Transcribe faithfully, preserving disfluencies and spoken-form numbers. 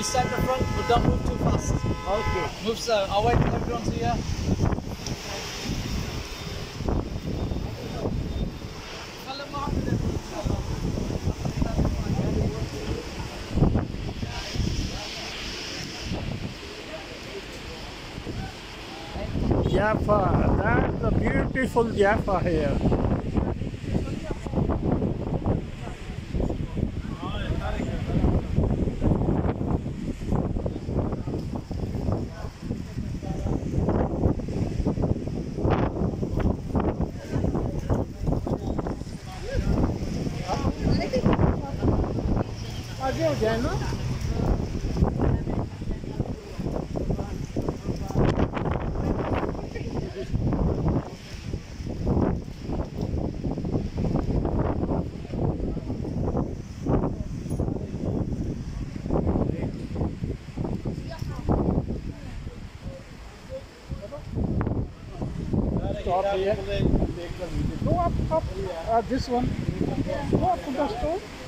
You stay at the front, but don't move too fast. Okay. Move slow. I'll wait till everyone's here. Jaffa, that's a beautiful Jaffa here. आगे हो जाए ना Stop here. Go up, up. Uh, this one. Go up to the store.